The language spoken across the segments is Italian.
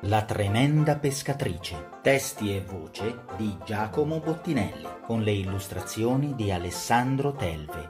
La tremenda pescatrice. Testi e voce di Giacomo Bottinelli, con le illustrazioni di Alessandro Telve.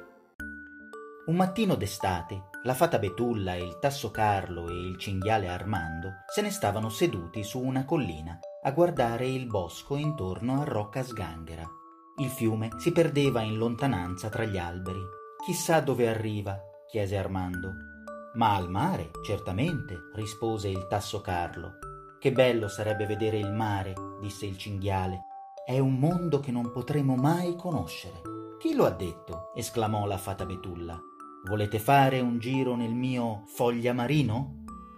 Un mattino d'estate, la fata Betulla, il tasso Carlo e il cinghiale Armando se ne stavano seduti su una collina a guardare il bosco intorno a Rocca Sganghera. Il fiume si perdeva in lontananza tra gli alberi. «Chissà dove arriva», chiese Armando. «Ma al mare, certamente», rispose il tasso Carlo. «Che bello sarebbe vedere il mare», disse il cinghiale. «È un mondo che non potremo mai conoscere». «Chi lo ha detto?» esclamò la fata Betulla. «Volete fare un giro nel mio foglia marino?»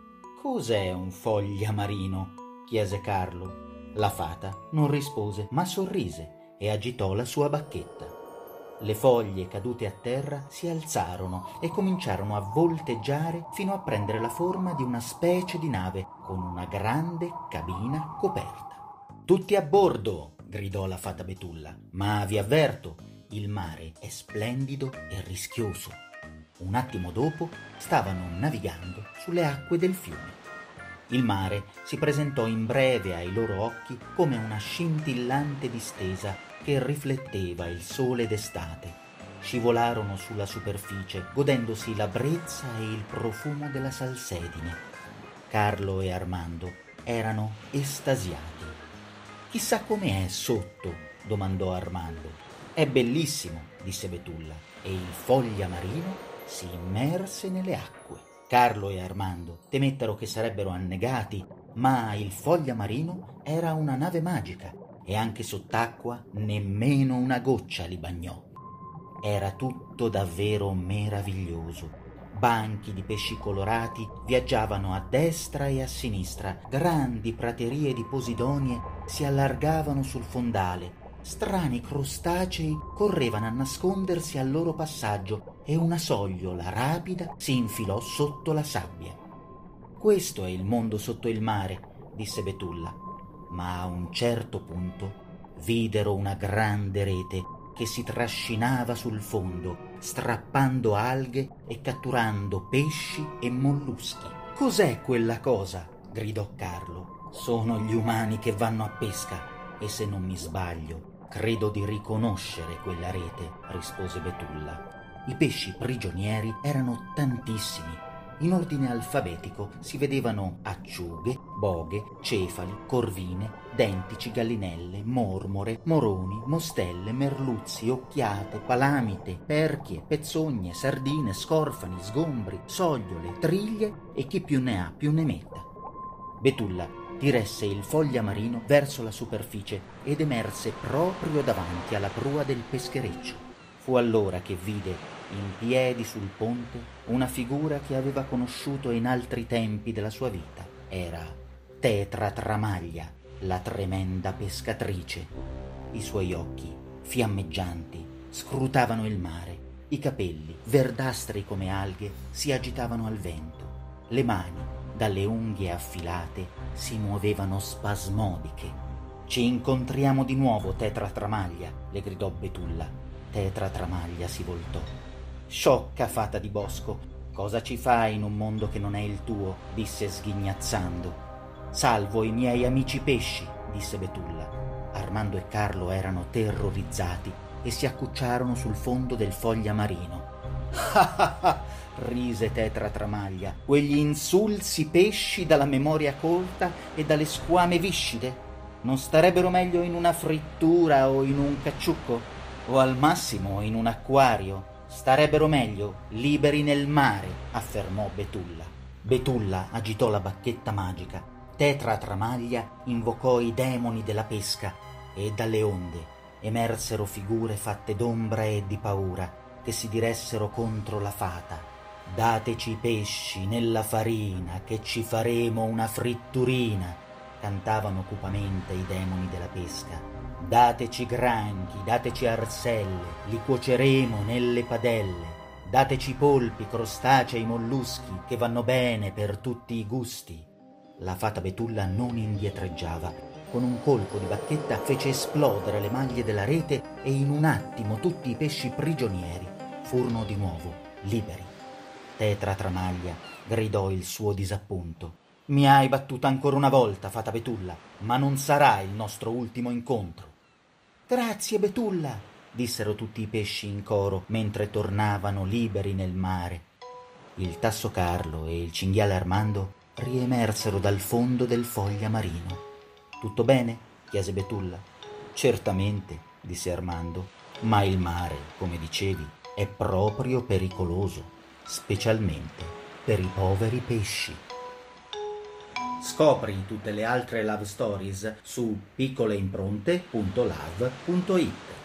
«Cos'è un foglia marino?» chiese Carlo. La fata non rispose, ma sorrise e agitò la sua bacchetta. Le foglie cadute a terra si alzarono e cominciarono a volteggiare fino a prendere la forma di una specie di nave con una grande cabina coperta. «Tutti a bordo!» gridò la fata Betulla. «Ma vi avverto, il mare è splendido e rischioso». Un attimo dopo stavano navigando sulle acque del fiume. Il mare si presentò in breve ai loro occhi come una scintillante distesa che rifletteva il sole d'estate. Scivolarono sulla superficie, godendosi la brezza e il profumo della salsedine. Carlo e Armando erano estasiati. «Chissà com'è sotto?» domandò Armando. «È bellissimo», disse Betulla, e il foglia marino si immerse nelle acque. Carlo e Armando temettero che sarebbero annegati, ma il foglia marino era una nave magica e anche sott'acqua nemmeno una goccia li bagnò. Era tutto davvero meraviglioso. Banchi di pesci colorati viaggiavano a destra e a sinistra, grandi praterie di posidonie si allargavano sul fondale, strani crostacei correvano a nascondersi al loro passaggio e una sogliola rapida si infilò sotto la sabbia. «Questo è il mondo sotto il mare», disse Betulla, ma a un certo punto videro una grande rete che si trascinava sul fondo, strappando alghe e catturando pesci e molluschi. «Cos'è quella cosa?» gridò Carlo. «Sono gli umani che vanno a pesca e, se non mi sbaglio, credo di riconoscere quella rete», rispose Betulla. I pesci prigionieri erano tantissimi. In ordine alfabetico si vedevano acciughe, boghe, cefali, corvine, dentici, gallinelle, mormore, moroni, mostelle, merluzzi, occhiate, palamite, perchie, pezzogne, sardine, scorfani, sgombri, sogliole, triglie e chi più ne ha più ne metta. Betulla diresse il foglia marino verso la superficie ed emerse proprio davanti alla prua del peschereccio. Fu allora che vide, in piedi sul ponte, una figura che aveva conosciuto in altri tempi della sua vita. Era Tetra Tramaglia, la tremenda pescatrice. I suoi occhi, fiammeggianti, scrutavano il mare. I capelli, verdastri come alghe, si agitavano al vento. Le mani, dalle unghie affilate, si muovevano spasmodiche. «Ci incontriamo di nuovo, Tetra Tramaglia», le gridò Betulla. Tetra Tramaglia si voltò. «Sciocca fata di bosco, cosa ci fai in un mondo che non è il tuo?» disse sghignazzando. «Salvo i miei amici pesci», disse Betulla. Armando e Carlo erano terrorizzati e si accucciarono sul fondo del foglia marino. «Ah ah ah!» rise Tetra Tramaglia. «Quegli insulsi pesci dalla memoria colta e dalle squame viscide? Non starebbero meglio in una frittura o in un cacciucco? O al massimo in un acquario? Starebbero meglio liberi nel mare», affermò Betulla. Betulla agitò la bacchetta magica. Tetra Tramaglia invocò i demoni della pesca e dalle onde emersero figure fatte d'ombra e di paura che si diressero contro la fata. «Dateci i pesci nella farina che ci faremo una fritturina», cantavano cupamente i demoni della pesca. «Dateci granchi, dateci arselle, li cuoceremo nelle padelle. Dateci polpi, crostacei, molluschi, che vanno bene per tutti i gusti». La fata Betulla non indietreggiava. Con un colpo di bacchetta fece esplodere le maglie della rete e in un attimo tutti i pesci prigionieri furono di nuovo liberi. Tetra Tramaglia gridò il suo disappunto. Mi hai battuta ancora una volta, fata Betulla, ma non sarà il nostro ultimo incontro. Grazie, Betulla, dissero tutti i pesci in coro mentre tornavano liberi nel mare. Il tasso Carlo e il cinghiale Armando riemersero dal fondo del foglia marino. Tutto bene? Chiese Betulla. Certamente, disse Armando, ma il mare, come dicevi, è proprio pericoloso, specialmente per i poveri pesci. Scopri tutte le altre love stories su piccoleimpronte.love.it.